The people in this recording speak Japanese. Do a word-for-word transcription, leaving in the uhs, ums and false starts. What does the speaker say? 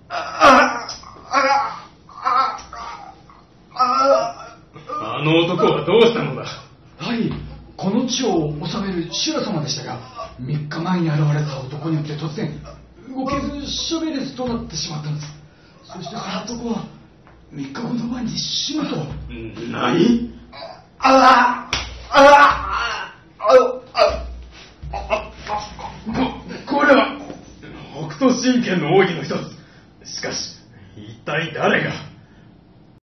あの男はどうしたのだ。 はい、この地を治める修羅様でしたが、みっかまえに現れた男によって突然動けずショベレスとなってしまったのです。そしてその男はみっかごの晩に死ぬと。 何？ ああああこ、これは北斗神拳の奥義の一つ。しかし一体誰が。